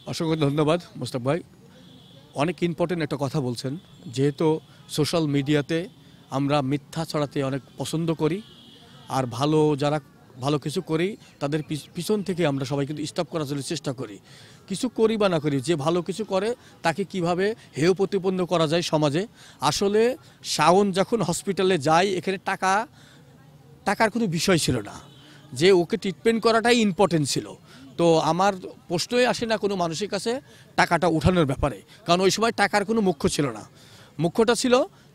অসংখ্য ধন্যবাদ মোস্তাক ভাই। অনেক ইম্পর্টেন্ট একটা কথা বলছেন। যেহেতু সোশ্যাল মিডিয়াতে আমরা মিথ্যা ছড়াতে অনেক পছন্দ করি, আর যারা ভালো কিছু করি তাদের পিছন থেকে আমরা সবাই কিন্তু স্টপ করার জন্য চেষ্টা করি। কিছু করি বা না করি, যে ভালো কিছু করে তাকে কিভাবে হেয় প্রতিপন্ন করা যায় সমাজে। আসলে শাওন যখন হসপিটালে যায়, এখানে টাকার কোনো বিষয় ছিল না, যে ওকে ট্রিটমেন্ট করাটাই ইম্পর্টেন্ট ছিল। তো আমার প্রশ্নই আসে না কোনো মানুষের কাছে টাকাটা উঠানোর ব্যাপারে, কারণ ওই সময় টাকার কোনো মুখ্য ছিল না। মুখ্যটা ছিল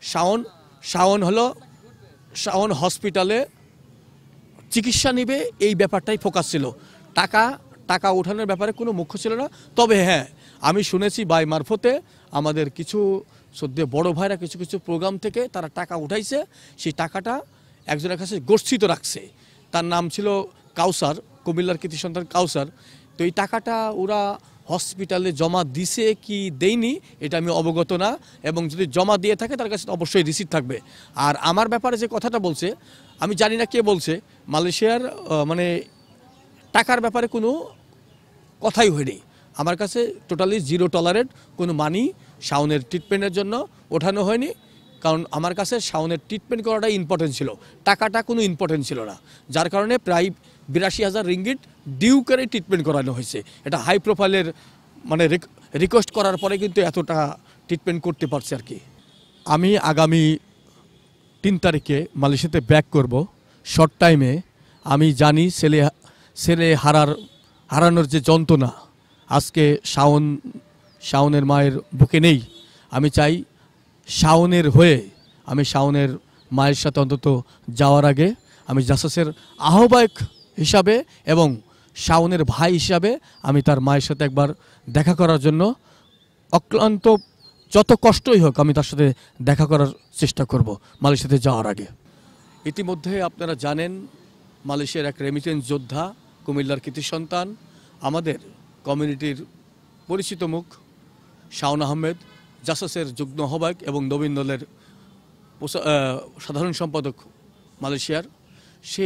শাওন হসপিটালে চিকিৎসা নেবে, এই ব্যাপারটাই ফোকাস ছিল। টাকা উঠানোর ব্যাপারে কোনো মুখ্য ছিল না। তবে হ্যাঁ, আমি শুনেছি বাই মারফতে আমাদের কিছু সদ্য বড় ভাইরা কিছু প্রোগ্রাম থেকে তারা টাকা উঠাইছে, সেই টাকাটা একজনের কাছে গচ্ছিত রাখছে। তার নাম ছিল কাউসার, কুমিল্লার কৃতি সন্তান কাউসার। তো এই টাকাটা ওরা হসপিটালে জমা দিছে কি দেয়নি এটা আমি অবগত না, এবং যদি জমা দিয়ে থাকে তার কাছে অবশ্যই রিসিট থাকবে। আর আমার ব্যাপারে যে কথাটা বলছে, আমি জানি না কে বলছে, মালয়েশিয়ার মানে টাকার ব্যাপারে কোনো কথাই হয়নি। আমার কাছে টোটালি জিরো টলারেট কোনো মানি শাওনের ট্রিটমেন্টের জন্য ওঠানো হয়নি, কারণ আমার কাছে শাওনের ট্রিটমেন্ট করাটাই ইম্পর্টেন্ট ছিল, টাকাটা কোনো ইম্পর্টেন্ট ছিল না। যার কারণে প্রায় ৮২,০০০ রিঙ্গিট ডিউ করে ট্রিটমেন্ট করানো হয়েছে। এটা হাই প্রোফাইলের মানে রিকোয়েস্ট করার পরে কিন্তু এতটা ট্রিটমেন্ট করতে পারছে আর কি। আমি আগামী ৩ তারিখে মালয়েশিয়াতে ব্যাক করব। শর্ট টাইমে আমি জানি ছেলে হারানোর যে যন্ত্রণা আজকে শাওনের মায়ের বুকে নেই। আমি চাই শাওনের হয়ে আমি শাওনের মায়ের সাথে অন্তত যাওয়ার আগে আমি জাসাসের আহ্বায়ক হিসাবে এবং শাওনের ভাই হিসাবে আমি তার মায়ের সাথে একবার দেখা করার জন্য অক্লান্ত যত কষ্টই হোক আমি তার সাথে দেখা করার চেষ্টা করব মালয়েশিয়াতে যাওয়ার আগে। ইতিমধ্যে আপনারা জানেন মালয়েশিয়ার এক রেমিটেন্স যোদ্ধা, কুমিল্লার কৃতি সন্তান, আমাদের কমিউনিটির পরিচিত মুখ শাওন আহমেদ, জাসাসের যুগ্ম আহ্বায়ক এবং নবীন দলের সাধারণ সম্পাদক মালয়েশিয়ার। সে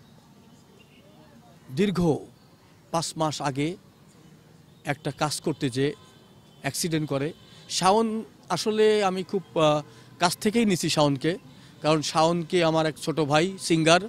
দীর্ঘ ৫ মাস আগে একটা কাজ করতে যে অ্যাক্সিডেন্ট করে। শাওন আসলে আমি খুব কাছ থেকেই নিছি শাওনকে, কারণ শাওনকে আমার এক ছোট ভাই সিঙ্গার,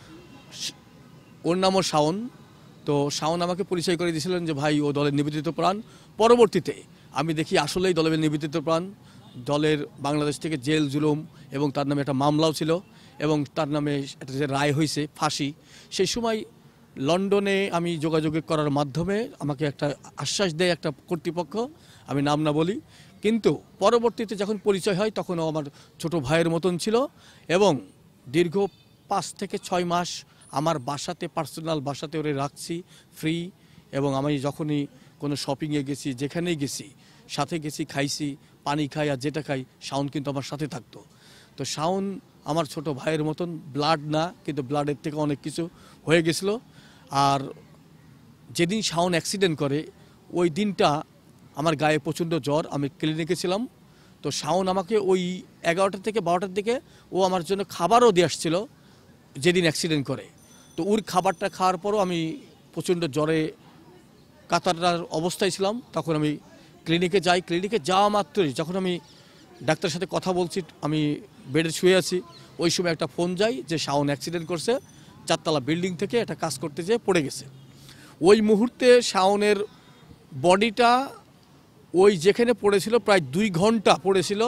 ওর নামও শাওন। তো শাওন আমাকে পরিচয় করে দিয়েছিলেন যে ভাই ও দলের নিবেদিত প্রাণ। পরবর্তীতে আমি দেখি আসলেই দলের নিবেদিত প্রাণ। দলের বাংলাদেশ থেকে জেল জুলুম এবং তার নামে একটা মামলাও ছিল, এবং তার নামে একটা যে রায় হয়েছে ফাঁসি, সেই সময় লন্ডনে আমি যোগাযোগ করার মাধ্যমে আমাকে একটা আশ্বাস দেয় একটা কর্তৃপক্ষ, আমি নাম না বলি, কিন্তু পরবর্তীতে যখন পরিচয় হয় তখনও আমার ছোট ভাইয়ের মতন ছিল। এবং দীর্ঘ ৫ থেকে ৬ মাস আমার বাসাতে, পার্সোনাল বাসাতে ওরে রাখছি ফ্রি। এবং আমি যখনই কোনো শপিংয়ে গেছি, যেখানেই গেছি, সাথে গেছি, খাইছি, পানি খাই আর যেটা খাই, শাওন কিন্তু আমার সাথে থাকতো। তো শাওন আমার ছোট ভাইয়ের মতন, ব্লাড না কিন্তু ব্লাডের থেকে অনেক কিছু হয়ে গেছিলো। আর যেদিন শাওন অ্যাক্সিডেন্ট করে ওই দিনটা আমার গায়ে প্রচণ্ড জ্বর, আমি ক্লিনিকে ছিলাম। তো শাওন আমাকে ওই ১১টা থেকে ১২টার দিকে ও আমার জন্য খাবারও দিয়ে আসছিল যেদিন অ্যাক্সিডেন্ট করে। তো ওর খাবারটা খাওয়ার পরও আমি প্রচণ্ড জ্বরে কাতারার অবস্থায় ছিলাম। তখন আমি ক্লিনিকে যাই। ক্লিনিকে যাওয়া মাত্রই যখন আমি ডাক্তারের সাথে কথা বলছি, আমি বেডে শুয়ে আছি, ওই সময় একটা ফোন যায় যে শাওন অ্যাক্সিডেন্ট করছে, ৪তলা বিল্ডিং থেকে একটা কাজ করতে যেয়ে পড়ে গেছে। ওই মুহূর্তে শাওনের বডিটা ওই যেখানে পড়েছিল প্রায় ২ ঘন্টা পড়েছিল।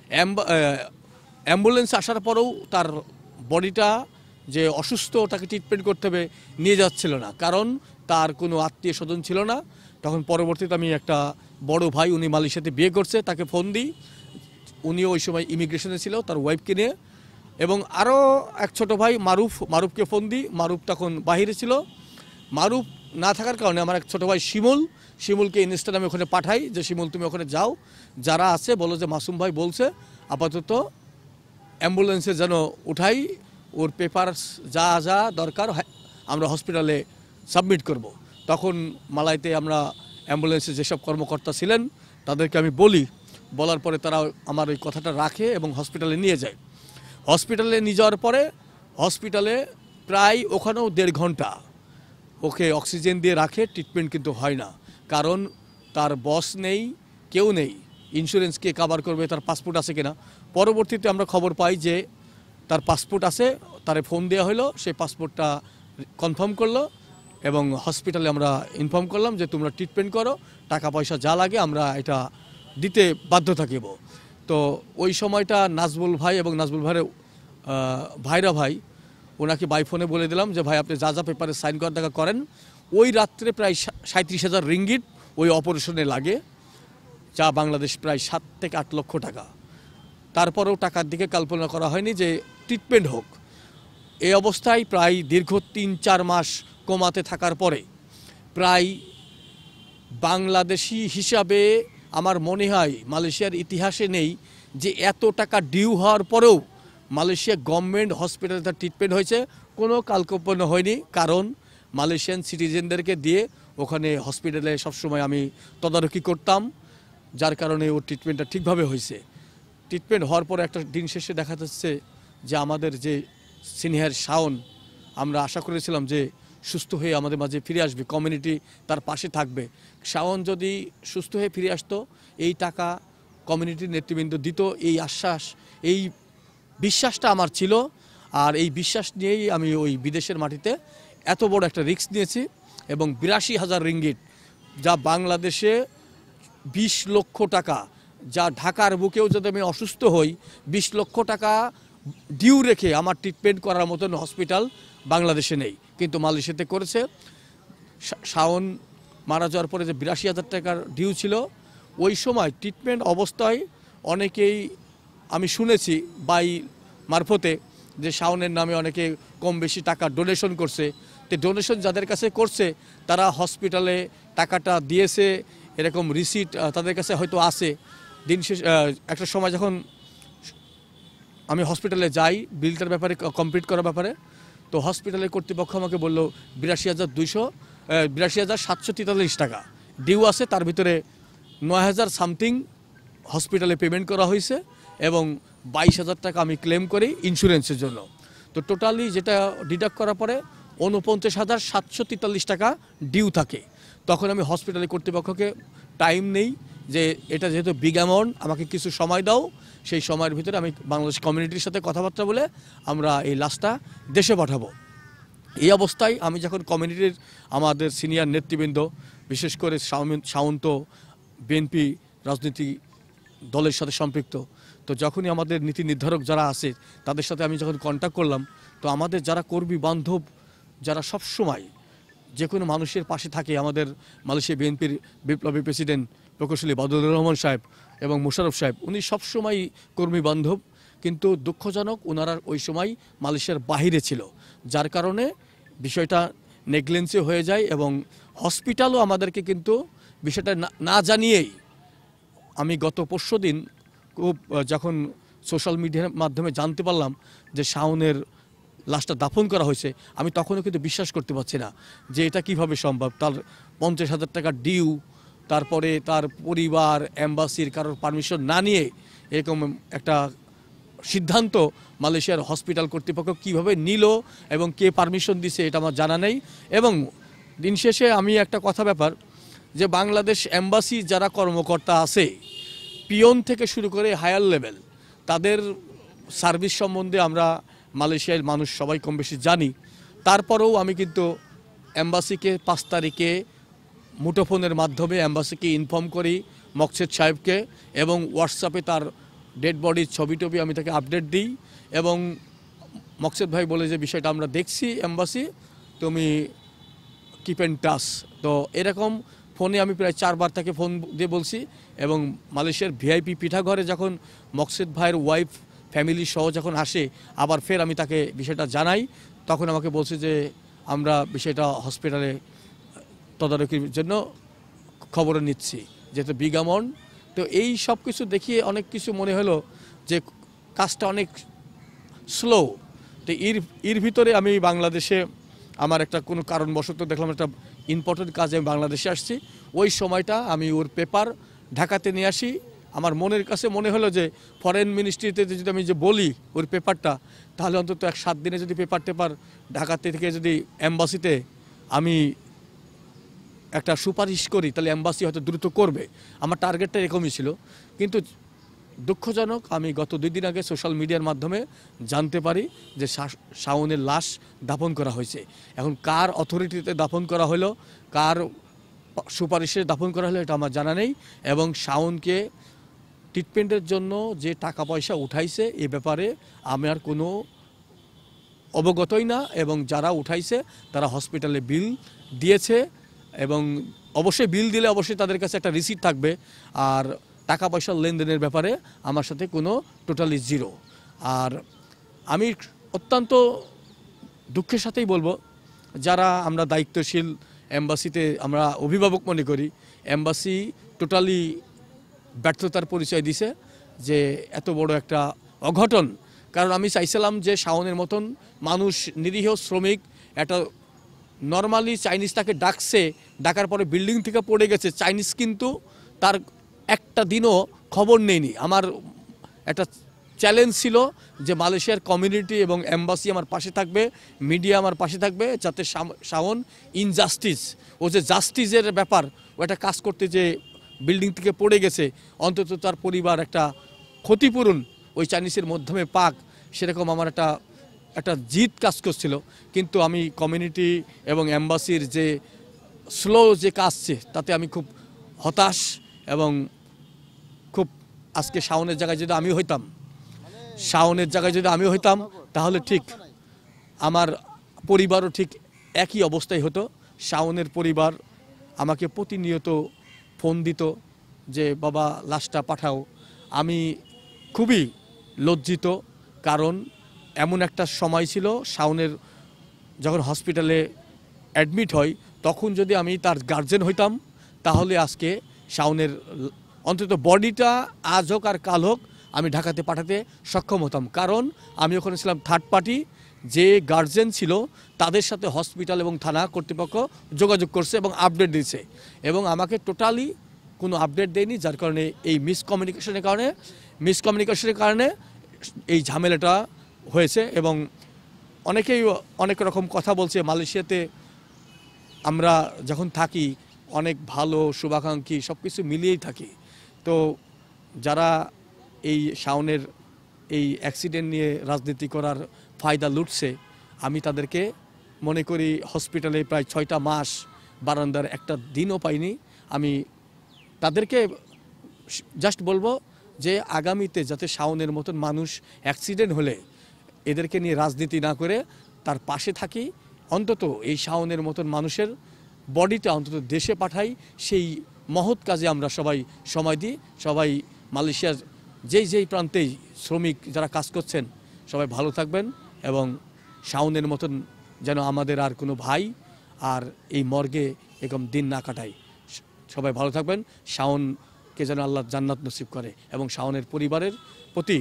অ্যাম্বুলেন্স আসার পরেও তার বডিটা যে অসুস্থ, তাকে ট্রিটমেন্ট করতে হবে, নিয়ে যাচ্ছিল না, কারণ তার কোনো আত্মীয় স্বজন ছিল না। তখন পরবর্তীতে আমি একটা বড় ভাই, উনি মালয়েশিয়াতে বিয়ে করছে, তাকে ফোন দিই। উনিও ওই সময় ইমিগ্রেশনে ছিল তার ওয়াইফকে নিয়ে। এবং আরও এক ছোট ভাই মারুফকে ফোন দিই। মারুফ তখন বাহিরে ছিল। মারুফ না থাকার কারণে আমার এক ছোটো ভাই শিমুলকে ইনস্টাগ্রামে ওখানে পাঠাই যে শিমুল তুমি ওখানে যাও, যারা আছে বলো যে মাসুম ভাই বলছে আপাতত অ্যাম্বুলেন্সে যেন উঠাই, ওর পেপারস যা যা দরকার আমরা হসপিটালে সাবমিট করব। তখন মালাইতে আমরা অ্যাম্বুলেন্সে যেসব কর্মকর্তা ছিলেন তাদেরকে আমি বলার পরে তারা আমার ওই কথাটা রাখে এবং হসপিটালে নিয়ে যায়। হসপিটালে নিয়ে যাওয়ার পরে হসপিটালে প্রায় ওখানেও ১.৫ ঘন্টা ওকে অক্সিজেন দিয়ে রাখে, ট্রিটমেন্ট কিন্তু হয় না, কারণ তার বস নেই, কেউ নেই, ইন্স্যুরেন্স কে কভার করবে, তার পাসপোর্ট আছে কিনা। পরবর্তীতে আমরা খবর পাই যে তার পাসপোর্ট আছে, তারে ফোন দেওয়া হলো, সেই পাসপোর্টটা কনফার্ম করলো এবং হসপিটালে আমরা ইনফর্ম করলাম যে তোমরা ট্রিটমেন্ট করো, টাকা পয়সা যা লাগে আমরা এটা দিতে বাধ্য থাকিব। তো ওই সময়টা নাজবুল ভাই এবং নাজবুল ভাইয়ের ভাইরা ভাই, ওনাকে বাই ফোনে বলে দিলাম যে ভাই আপনি যা যা পেপারে সাইন করার টাকা করেন। ওই রাত্রে প্রায় 37,000 রিঙ্গিট ওই অপারেশনে লাগে, যা বাংলাদেশ প্রায় 7 থেকে 8 লক্ষ টাকা। তারপরেও টাকার দিকে কল্পনা করা হয়নি যে ট্রিটমেন্ট হোক। এই অবস্থায় প্রায় দীর্ঘ 3-4 মাস কোমাতে থাকার পরে প্রায় বাংলাদেশি হিসাবে আমার মনে হয় মালয়েশিয়ার ইতিহাসে নেই যে এত টাকা ডিউ হওয়ার পরেও মালয়েশিয়া গভর্নমেন্ট হসপিটালে তার ট্রিটমেন্ট হয়েছে, কোনো কালকল্পনা হয়নি। কারণ মালয়েশিয়ান সিটিজেনদেরকে দিয়ে ওখানে হসপিটালে সবসময় আমি তদারকি করতাম, যার কারণে ওর ট্রিটমেন্টটা ঠিকভাবে হয়েছে। ট্রিটমেন্ট হওয়ার পরে একটা দিন শেষে দেখা যাচ্ছে যে আমাদের যে সিনিয়র শাওন, আমরা আশা করেছিলাম যে সুস্থ হয়ে আমাদের মাঝে ফিরে আসবে, কমিউনিটি তার পাশে থাকবে। শাওন যদি সুস্থ হয়ে ফিরে আসতো, এই টাকা কমিউনিটির নেতৃবৃন্দ দিত, এই আশ্বাস, এই বিশ্বাসটা আমার ছিল। আর এই বিশ্বাস নিয়েই আমি ওই বিদেশের মাটিতে এত বড় একটা রিস্ক নিয়েছি এবং 82,000 রিঙ্গিট, যা বাংলাদেশে 20 লক্ষ টাকা, যা ঢাকার বুকেও যদি আমি অসুস্থ হই 20 লক্ষ টাকা ডিউ রেখে আমার ট্রিটমেন্ট করার মতন হসপিটাল বাংলাদেশে নেই, কিন্তু মালয়েশিয়াতে করেছে। শাওন মারা যাওয়ার পরে যে 82,000 টাকার ডিউ ছিল, ওই সময় ট্রিটমেন্ট অবস্থায় অনেকেই আমি শুনেছি বাই মারফতে যে শাওনের নামে অনেকে কম বেশি টাকা ডোনেশন করছে। তো ডোনেশন যাদের কাছে করছে তারা হসপিটালে টাকাটা দিয়েছে, এরকম রিসিট তাদের কাছে হয়তো আছে। দিন শেষ একটা সময় যখন আমি হসপিটালে যাই বিলটার ব্যাপারে কমপ্লিট করার ব্যাপারে, তো হসপিটালের কর্তৃপক্ষ আমাকে বললো 82,743 টাকা ডিউ আছে, তার ভিতরে 9,000 সামথিং হসপিটালে পেমেন্ট করা হয়েছে এবং 22,000 টাকা আমি ক্লেম করি ইন্স্যুরেন্সের জন্য। তো টোটালি যেটা ডিডাক্ট করার পরে 49,743 টাকা ডিউ থাকে। তখন আমি হসপিটালের কর্তৃপক্ষকে টাইম নেই যে এটা যেহেতু বিগ অ্যামাউন্ট, আমাকে কিছু সময় দাও, সেই সময়ের ভিতরে আমি বাংলাদেশ কমিউনিটির সাথে কথাবার্তা বলে আমরা এই লাশটা দেশে পাঠাবো। এই অবস্থায় আমি যখন কমিউনিটির আমাদের সিনিয়র নেতৃবৃন্দ, বিশেষ করে শাওন তো বিএনপি রাজনীতি দলের সাথে সম্পৃক্ত, তো যখনই আমাদের নীতি নির্ধারক যারা আছে তাদের সাথে আমি যখন কন্ট্যাক্ট করলাম, তো আমাদের যারা কর্মী বান্ধব, যারা সবসময় যে কোনো মানুষের পাশে থাকে, আমাদের মালয়েশিয়া বিএনপির বিপ্লবী প্রেসিডেন্ট প্রকৌশলী বাদুর রহমান সাহেব এবং মোশাররফ সাহেব, উনি সবসময় কর্মী বান্ধব, কিন্তু দুঃখজনক ওনারা ওই সময় মালয়েশিয়ার বাহিরে ছিল, যার কারণে বিষয়টা নেগলেন্সি হয়ে যায় এবং হসপিটালও আমাদেরকে কিন্তু বিষয়টা না জানিয়েই, আমি গত পরশুদিন খুব যখন সোশ্যাল মিডিয়ার মাধ্যমে জানতে পারলাম যে শাওনের লাশটা দাফন করা হয়েছে, আমি তখনও কিন্তু বিশ্বাস করতে পারছি না যে এটা কিভাবে সম্ভব। তার 50,000 টাকা ডিউ, তারপরে তার পরিবার এম্বাসির কারোর পারমিশন না নিয়ে এরকম একটা সিদ্ধান্ত মালয়েশিয়ার হসপিটাল কর্তৃপক্ষ কিভাবে নিল এবং কে পারমিশন দিছে এটা আমার জানা নেই। এবং দিন শেষে আমি একটা কথা ব্যাপার যে বাংলাদেশ এম্বাসি যারা কর্মকর্তা আছে, পিয়ন থেকে শুরু করে হায়ার লেভেল, তাদের সার্ভিস সম্বন্ধে আমরা মালয়েশিয়ার মানুষ সবাই কম বেশি জানি। তারপরেও আমি কিন্তু এম্বাসিকে 5 তারিখে মুঠোফোনের মাধ্যমে এম্বাসিকে ইনফর্ম করি, মকসেদ সাহেবকে, এবং হোয়াটসঅ্যাপে তার ডেড বডির ছবি টবি আমি তাকে আপডেট দিই এবং মকসেদ ভাই বলে যে বিষয়টা আমরা দেখছি এম্বাসি, তুমি কিপ অ্যান্ড টাচ। তো এরকম ফোনে আমি প্রায় 4 বার তাকে ফোন দিয়ে বলছি এবং মালয়েশিয়ার ভিআইপি পিঠাঘরে যখন মকসেদ ভাইয়ের ওয়াইফ ফ্যামিলি সহ যখন আসে, আবার ফের আমি তাকে বিষয়টা জানাই, তখন আমাকে বলছে যে আমরা বিষয়টা হসপিটালে তদারকির জন্য খবর নিচ্ছি, যেহেতু বিগ অ্যামাউন্ট। তো এই সব কিছু দেখিয়ে অনেক কিছু মনে হলো যে কাজটা অনেক স্লো। তো এর ভিতরে আমি বাংলাদেশে আমার একটা কোনো কারণবশত দেখলাম একটা ইম্পর্টেন্ট কাজে আমি বাংলাদেশে আসছি, ওই সময়টা আমি ওর পেপার ঢাকাতে নিয়ে আসি। আমার মনের কাছে মনে হলো যে ফরেন মিনিস্ট্রিতে যদি আমি যে বলি ওর পেপারটা, তাহলে অন্তত 7 দিনে যদি পেপার টেপার ঢাকা থেকে যদি এম্বাসিতে আমি একটা সুপারিশ করি তাহলে এম্বাসি হয়তো দ্রুত করবে, আমার টার্গেটটা এরকমই ছিল। কিন্তু দুঃখজনক, আমি গত 2 দিন আগে সোশ্যাল মিডিয়ার মাধ্যমে জানতে পারি যে শাওনের লাশ দাফন করা হয়েছে। এখন কার অথরিটিতে দাফন করা হলো, কার সুপারিশে দাফন করা হলো এটা আমার জানা নেই। এবং শাওনকে ট্রিটমেন্টের জন্য যে টাকা পয়সা উঠাইছে এ ব্যাপারে আমার কোনো অবগতই না, এবং যারা উঠাইছে তারা হসপিটালে বিল দিয়েছে, এবং অবশ্যই বিল দিলে অবশ্যই তাদের কাছে একটা রিসিট থাকবে। আর টাকা পয়সার লেনদেনের ব্যাপারে আমার সাথে কোনো টোটালি জিরো। আর আমি অত্যন্ত দুঃখের সাথেই বলবো, যারা আমরা দায়িত্বশীল এম্বাসিতে আমরা অভিভাবক মনে করি, এম্বাসি টোটালি ব্যর্থতার পরিচয় দিছে যে এত বড় একটা অঘটন। কারণ আমি চাইছিলাম যে শাওনের মতন মানুষ, নিরীহ শ্রমিক, একটা নর্মালি চাইনিজ তাকে ডাকার পরে বিল্ডিং থেকে পড়ে গেছে, চাইনিজ কিন্তু তার একটা দিনও খবর নেয়নি। আমার একটা চ্যালেঞ্জ ছিল যে মালয়েশিয়ার কমিউনিটি এবং এম্বাসি আমার পাশে থাকবে, মিডিয়া আমার পাশে থাকবে, যাতে শাওন ইনজাস্টিস, ও যে জাস্টিসের ব্যাপার, ও একটা কাজ করতে যে বিল্ডিং থেকে পড়ে গেছে, অন্তত তার পরিবার একটা ক্ষতিপূরণ ওই চাইনিজের মাধ্যমে পাক, সেরকম আমার একটা জিদ কাজ করছিল। কিন্তু আমি কমিউনিটি এবং এম্বাসির যে স্লো যে কাজছে তাতে আমি খুব হতাশ, এবং খুব আজকে শাওনের জায়গায় যদি আমি হইতাম তাহলে ঠিক আমার পরিবারও ঠিক একই অবস্থায় হতো। শাওনের পরিবার আমাকে প্রতিনিয়ত ফোন দিত যে বাবা লাশটা পাঠাও। আমি খুবই লজ্জিত, কারণ এমন একটা সময় ছিল শাওনের যখন হসপিটালে অ্যাডমিট হয়, তখন যদি আমি তার গার্জেন হইতাম তাহলে আজকে শাওনের অন্তত বডিটা আজ হোক আর কাল হোক আমি ঢাকাতে পাঠাতে সক্ষম হতাম। কারণ আমি ওখানে ছিলাম থার্ড পার্টি, যে গার্জেন ছিল তাদের সাথে হসপিটাল এবং থানা কর্তৃপক্ষ যোগাযোগ করছে এবং আপডেট দিয়েছে, এবং আমাকে টোটালি কোনো আপডেট দেয়নি। যার কারণে এই মিসকমিউনিকেশনের কারণে এই ঝামেলাটা হয়েছে। এবং অনেকেই অনেক রকম কথা বলছে, মালয়েশিয়াতে আমরা যখন থাকি অনেক ভালো শুভাকাঙ্ক্ষী সব কিছু মিলিয়েই থাকি। তো যারা এই শাওনের এই অ্যাক্সিডেন্ট নিয়ে রাজনীতি করার ফায়দা লুটছে, আমি তাদেরকে মনে করি হসপিটালে প্রায় 6টা মাস বারান্দার একটা দিনও পাইনি। আমি তাদেরকে জাস্ট বলবো যে আগামীতে যাতে শাওনের মতন মানুষ অ্যাক্সিডেন্ট হলে এদেরকে নিয়ে রাজনীতি না করে তার পাশে থাকি, অন্তত এই শাওনের মতন মানুষের বডিটা অন্তত দেশে পাঠাই, সেই মহৎ কাজে আমরা সবাই সময় দিই। সবাই মালয়েশিয়ার যেই প্রান্তেই শ্রমিক যারা কাজ করছেন সবাই ভালো থাকবেন, এবং শাওনের মতন যেন আমাদের আর কোনো ভাই আর এই মর্গে এরকম দিন না কাটায়। সবাই ভালো থাকবেন। শাওনকে যেন আল্লাহ জান্নাত নসিব করে, এবং শাওনের পরিবারের প্রতি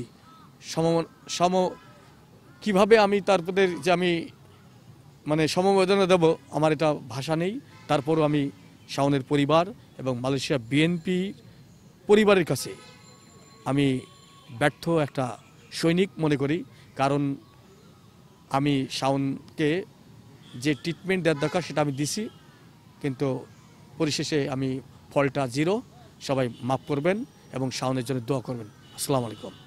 কিভাবে আমি তারপরে যে আমি মানে সমবেদনা দেব আমার এটা ভাষা নেই। তারপরও আমি শাওনের পরিবার এবং মালয়েশিয়া বিএনপি পরিবারের কাছে আমি ব্যর্থ একটা সৈনিক মনে করি। কারণ আমি শাওনকে যে ট্রিটমেন্ট দেওয়ার দরকার সেটা আমি দিছি, কিন্তু পরিশেষে আমি ফলটা জিরো। সবাই মাফ করবেন এবং শাওনের জন্য দোয়া করবেন। আসসালামু আলাইকুম।